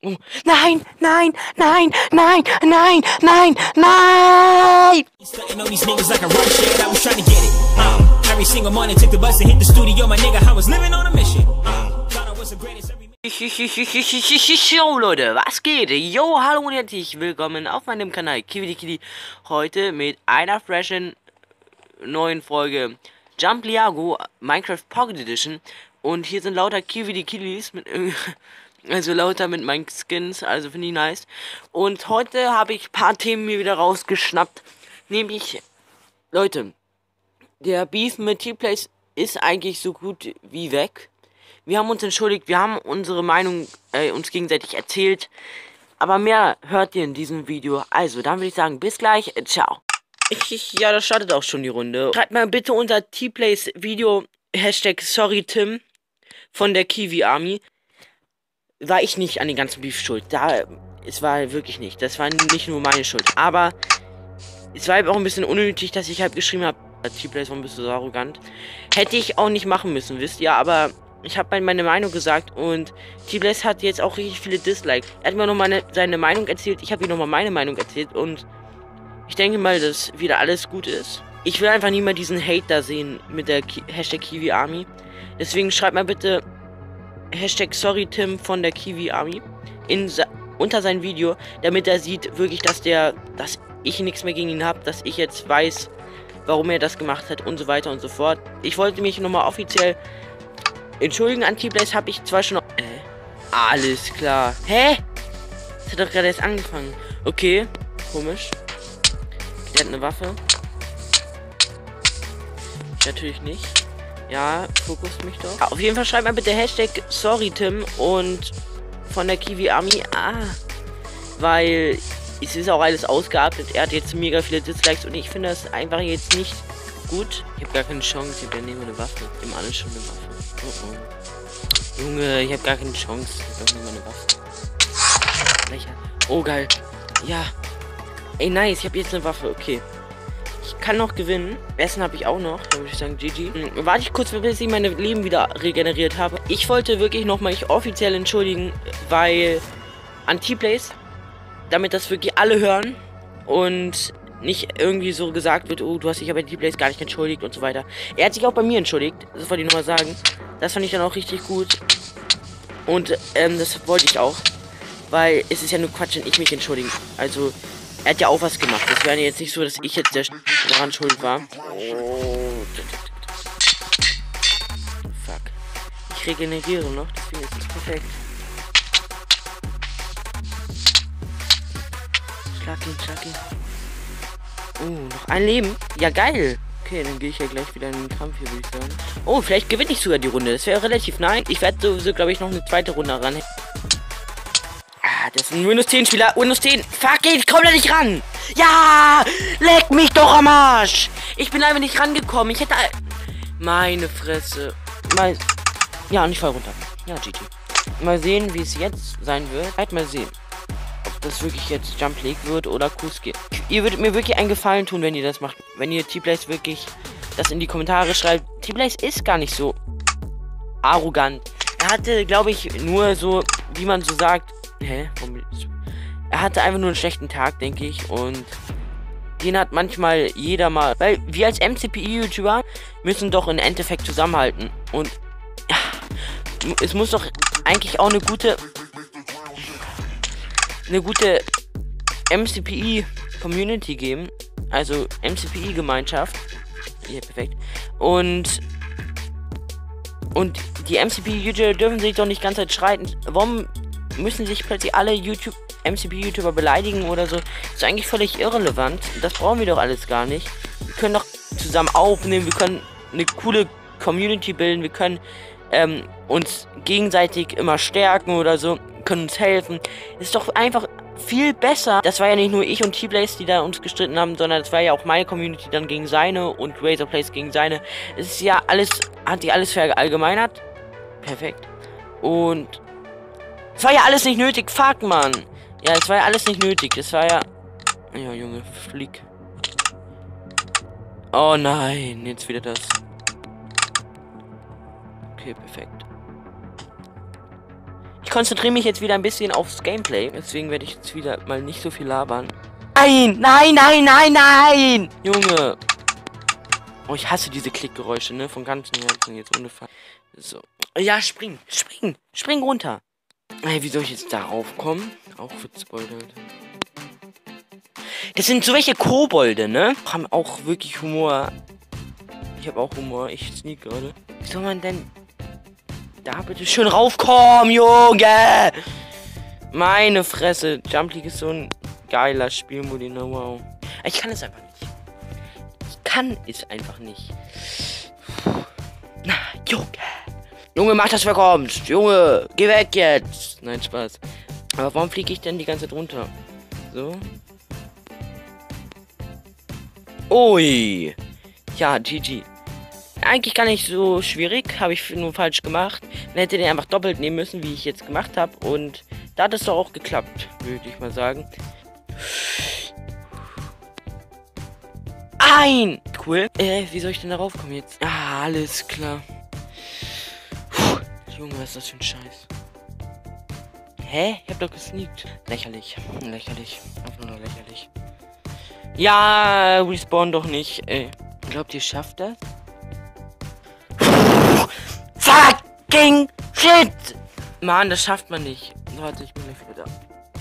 Oh, nein, nein, nein, nein, nein, nein, nein! Stunting on these niggas like a run shit, I was trying to get it. Every single morning, took the bus and hit the studio, my nigga, I was living on a mission. Thought I was the greatest every... Yo Leute, was geht? Yo, hallo und herzlich willkommen auf meinem Kanal Kiwi. Heute mit einer freshen neuen Folge Jump Liago Minecraft Pocket Edition. Und hier sind lauter Kiwis mit also lauter mit meinen Skins, also finde ich nice. Und heute habe ich ein paar Themen mir wieder rausgeschnappt. Nämlich, Leute, der Beef mit T-Place ist eigentlich so gut wie weg. Wir haben uns entschuldigt, wir haben unsere Meinung uns gegenseitig erzählt. Aber mehr hört ihr in diesem Video. Also, dann würde ich sagen, bis gleich, ciao. Ja, das startet auch schon die Runde. Schreibt mal bitte unser T-Place Video, #SorryTim von der Kiwi Army. War ich nicht an den ganzen Beef schuld. Es war wirklich nicht. Das war nicht nur meine Schuld. Aber es war auch ein bisschen unnötig, dass ich halt geschrieben habe, T-Place, warum bist du so arrogant? Hätte ich auch nicht machen müssen, wisst ihr, aber ich habe meine Meinung gesagt und T-Place hat jetzt auch richtig viele Dislikes. Er hat mir nochmal seine Meinung erzählt, ich habe ihm nochmal meine Meinung erzählt und ich denke mal, dass wieder alles gut ist. Ich will einfach nie mal diesen Hate da sehen mit der #Kiwi Army. Deswegen schreibt mal bitte #SorryTim von der Kiwi Army unter sein Video, damit er sieht wirklich, dass ich nichts mehr gegen ihn habe, dass ich jetzt weiß, warum er das gemacht hat und so weiter und so fort. Ich wollte mich nochmal offiziell entschuldigen an T-Place, habe ich zwar schon... alles klar. Hä? Das hat doch gerade erst angefangen. Okay, komisch. Der hat eine Waffe. Natürlich nicht. Ja, fokussiert mich doch. Auf jeden Fall schreibt mal bitte #SorryTim und von der Kiwi Army. Weil es ist auch alles ausgeatmet. Er hat jetzt mega viele Dislikes und ich finde das einfach jetzt nicht gut. Ich habe gar keine Chance. Ich habe ja nicht mal eine Waffe. Die haben alle schon eine Waffe. Oh. Junge, ich habe gar keine Chance. Ich habe nicht mal eine Waffe. Oh, geil. Ja. Ey, nice. Ich habe jetzt eine Waffe. Okay. Ich kann noch gewinnen. Essen habe ich auch noch. Dann würde ich sagen, GG. Warte ich kurz, bis ich meine Leben wieder regeneriert habe. Ich wollte wirklich nochmal mich offiziell entschuldigen, weil an T-Place, damit das wirklich alle hören und nicht irgendwie so gesagt wird, oh, du hast dich aber bei T-Place gar nicht entschuldigt und so weiter. Er hat sich auch bei mir entschuldigt. Das wollte ich nochmal sagen. Das fand ich dann auch richtig gut. Und das wollte ich auch. Weil es ist ja nur Quatsch, wenn ich mich entschuldige. Also... er hat ja auch was gemacht. Das wäre jetzt nicht so, dass ich jetzt daran schuld war. Oh. Fuck. Ich regeneriere noch, deswegen ist es perfekt. Schlag ihn. Oh, noch ein Leben. Ja, geil. Okay, dann gehe ich ja gleich wieder in den Kampf hier, würde ich sagen. Oh, vielleicht gewinne ich sogar die Runde. Das wäre relativ nice. Ich werde sowieso, glaube ich, noch eine zweite Runde ran. Das ist ein Windows 10 Spieler. Windows 10. Fuck, ich komme da nicht ran. Ja, leck mich doch am Arsch. Ich bin einfach nicht rangekommen. Ich hätte... meine Fresse. Ja, und ich fall runter. Ja, GG. Mal sehen, wie es jetzt sein wird. Halt mal sehen, ob das wirklich jetzt Jump League wird oder Kuski. Ihr würdet mir wirklich einen Gefallen tun, wenn ihr das macht. Wenn ihr T-Place wirklich das in die Kommentare schreibt. T-Place ist gar nicht so arrogant. Er hatte, glaube ich, nur so, wie man so sagt... Hä? Er hatte einfach nur einen schlechten Tag, denke ich. Und den hat manchmal jeder mal. Weil wir als MCPI-YouTuber müssen doch im Endeffekt zusammenhalten. Und ja, es muss doch eigentlich auch eine gute MCPI-Community geben. Also MCPI-Gemeinschaft. Ja, perfekt. Und die MCPI-YouTuber dürfen sich doch nicht ganz Zeit streiten. Warum müssen sich plötzlich alle MCP-YouTuber beleidigen oder so? Das ist eigentlich völlig irrelevant. Das brauchen wir doch alles gar nicht. Wir können doch zusammen aufnehmen, wir können eine coole Community bilden, wir können uns gegenseitig immer stärken oder so, können uns helfen. Das ist doch einfach viel besser. Das war ja nicht nur ich und T-Place, die da uns gestritten haben, sondern das war ja auch meine Community dann gegen seine und Razorplace gegen seine. Es ist ja alles, hat sich alles verallgemeinert. Perfekt. Und es war ja alles nicht nötig, fuck, Mann. Ja, es war ja alles nicht nötig. Das war ja... ja, Junge, flieg. Oh nein, jetzt wieder das. Okay, perfekt. Ich konzentriere mich jetzt wieder ein bisschen aufs Gameplay. Deswegen werde ich jetzt wieder mal nicht so viel labern. Nein, nein, nein, nein, nein! Junge. Oh, ich hasse diese Klickgeräusche, ne? Von ganzem Herzen jetzt ohne Fall. So. Ja, spring, spring, spring runter. Ey, wie soll ich jetzt darauf kommen? Auch Witzbolde. Das sind so welche Kobolde, ne? Haben auch wirklich Humor. Ich habe auch Humor. Ich sneak gerade. Wie soll man denn da bitte schön raufkommen, Junge? Meine Fresse. Jump League ist so ein geiler Spielmodi, ne? Wow. Ich kann es einfach nicht. Ich kann es einfach nicht. Na, Junge. Junge, mach das, wer kommt. Junge, geh weg jetzt. Nein, Spaß. Aber warum fliege ich denn die ganze Zeit runter? So. Ui. Ja, GG. Eigentlich gar nicht so schwierig. Habe ich nur falsch gemacht. Dann hätte den einfach doppelt nehmen müssen, wie ich jetzt gemacht habe. Und da hat es doch auch geklappt, würde ich mal sagen. Ein! Cool. Wie soll ich denn darauf kommen jetzt? Ah, alles klar. Puh. Junge, was ist das für ein Scheiß? Hä? Ich hab doch gesneakt. Lächerlich. Lächerlich. Einfach nur lächerlich. Ja, respawn doch nicht, ey. Glaubt ihr, schafft das? Fucking shit! Mann, das schafft man nicht. Warte, ich bin gleich wieder da.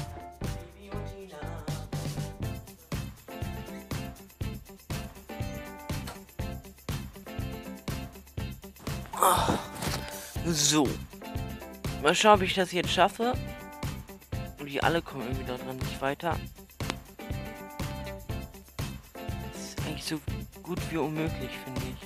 So. Mal schauen, ob ich das jetzt schaffe. Und die alle kommen irgendwie da dran nicht weiter. Das ist eigentlich so gut wie unmöglich, finde ich.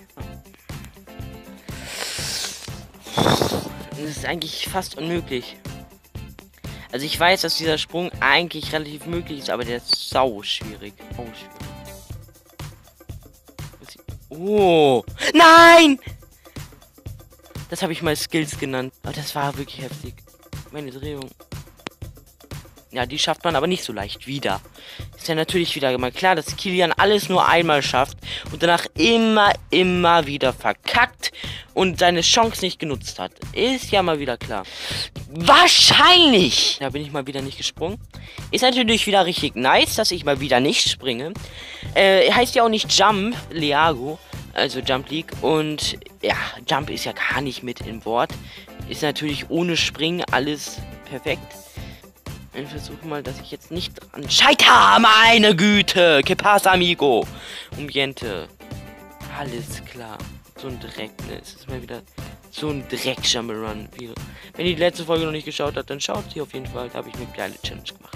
Das ist eigentlich fast unmöglich. Also ich weiß, dass dieser Sprung eigentlich relativ möglich ist, aber der ist sau schwierig. Oh. Nein! Das habe ich mal Skills genannt. Aber das war wirklich heftig. Meine Drehung. Ja, die schafft man aber nicht so leicht wieder. Ist ja natürlich wieder mal klar, dass Kilian alles nur einmal schafft und danach immer wieder verkackt und seine Chance nicht genutzt hat. Ist ja mal wieder klar. Wahrscheinlich! Da bin ich mal wieder nicht gesprungen. Ist natürlich wieder richtig nice, dass ich mal wieder nicht springe. Heißt ja auch nicht Jump, Leago. Also Jump League. Und ja, Jump ist ja gar nicht mit im Wort. Ist natürlich ohne Springen alles perfekt. Ich versuche mal, dass ich jetzt nicht dran scheiter. Meine Güte. Que pasa, amigo? Umjente. Alles klar. So ein Dreck, ne? Es ist mal wieder so ein Dreck Jump'n'Run. Wenn ihr die letzte Folge noch nicht geschaut habt, dann schaut sie auf jeden Fall. Da habe ich eine geile Challenge gemacht.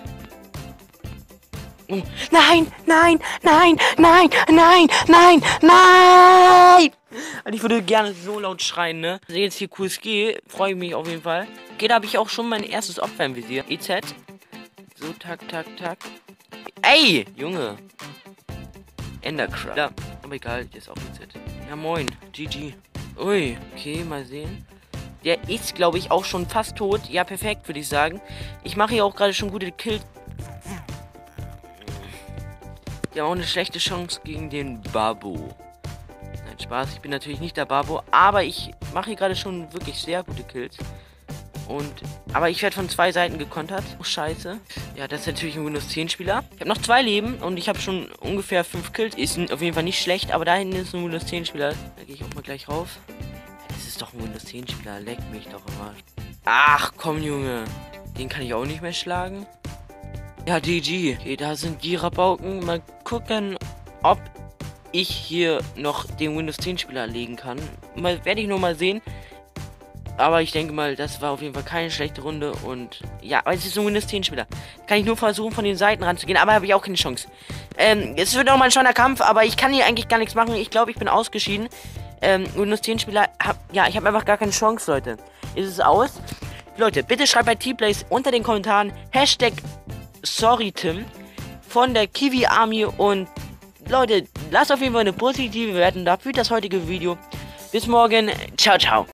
Oh. Nein, nein, nein, nein, nein, nein, nein! Also ich würde gerne so laut schreien, ne? Also jetzt hier QSG, freue ich mich auf jeden Fall. Okay, da habe ich auch schon mein erstes Opfer im Visier. EZ. So, tak, tak, tak. Ey, Junge. Endercraft. Ja, aber egal, der ist auch EZ. Ja, moin. GG. Ui, okay, mal sehen. Der ist, glaube ich, auch schon fast tot. Ja, perfekt, würde ich sagen. Ich mache hier auch gerade schon gute Kills. Die haben auch eine schlechte Chance gegen den Babo. Nein, Spaß, ich bin natürlich nicht der Babo, aber ich mache hier gerade schon wirklich sehr gute Kills. Aber ich werde von zwei Seiten gekontert. Oh, scheiße. Ja, das ist natürlich ein Windows 10 Spieler. Ich habe noch 2 Leben und ich habe schon ungefähr 5 Kills. Ist auf jeden Fall nicht schlecht, aber da hinten ist ein Windows 10 Spieler. Da gehe ich auch mal gleich rauf. Das ist doch ein Windows 10 Spieler. Leck mich doch immer. Ach, komm, Junge. Den kann ich auch nicht mehr schlagen. Ja, GG. Okay, da sind die Rabauken. Mal gucken, ob ich hier noch den Windows 10 Spieler legen kann. Werde ich nur mal sehen. Aber ich denke mal, das war auf jeden Fall keine schlechte Runde. Und ja, aber es ist ein Windows 10 Spieler. Kann ich nur versuchen, von den Seiten ranzugehen. Aber habe ich auch keine Chance. Es wird auch mal ein schöner Kampf. Aber ich kann hier eigentlich gar nichts machen. Ich glaube, ich bin ausgeschieden. Windows 10 Spieler. Ja, ich habe einfach gar keine Chance, Leute. Ist es aus? Leute, bitte schreibt bei T-Plays unter den Kommentaren Hashtag SorryTim von der Kiwi Army. Und Leute, lasst auf jeden Fall eine positive Bewertung da für das heutige Video. Bis morgen. Ciao, ciao.